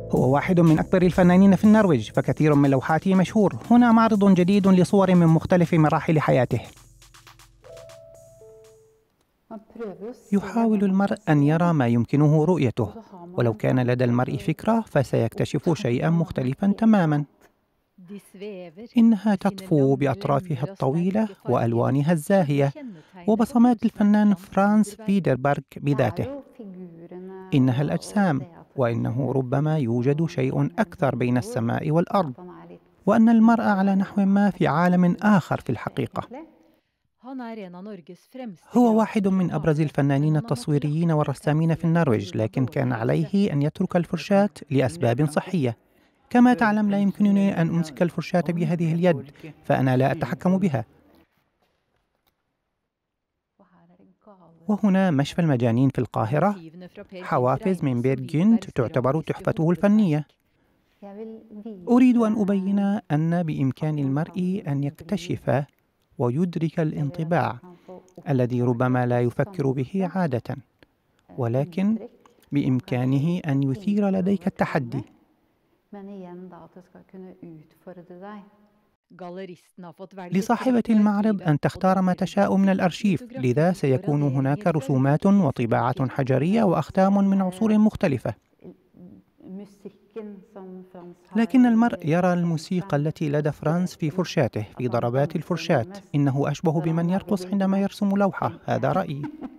هو واحد من أكبر الفنانين في النرويج، فكثير من لوحاته مشهور. هنا معرض جديد لصور من مختلف مراحل حياته. يحاول المرء أن يرى ما يمكنه رؤيته، ولو كان لدى المرء فكرة فسيكتشف شيئا مختلفا تماما. إنها تطفو بأطرافها الطويلة وألوانها الزاهية وبصمات الفنان فرانس فيدربرغ بذاته. إنها الأجسام، وإنه ربما يوجد شيء أكثر بين السماء والأرض، وأن المرء على نحو ما في عالم آخر في الحقيقة. هو واحد من أبرز الفنانين التصويريين والرسامين في النرويج، لكن كان عليه أن يترك الفرشاة لأسباب صحية. كما تعلم، لا يمكنني أن أمسك الفرشاة بهذه اليد، فأنا لا أتحكم بها. وهنا مشفى المجانين في القاهرة، حوافز من بير جيند تعتبر تحفته الفنية. أريد أن أبين أن بإمكان المرء أن يكتشف ويدرك الانطباع الذي ربما لا يفكر به عادة، ولكن بإمكانه أن يثير لديك التحدي. لصاحبة المعرض أن تختار ما تشاء من الأرشيف، لذا سيكون هناك رسومات وطباعة حجرية وأختام من عصور مختلفة. لكن المرء يرى الموسيقى التي لدى فرانس في فرشاته، في ضربات الفرشاة. إنه أشبه بمن يرقص عندما يرسم لوحة، هذا رأيي.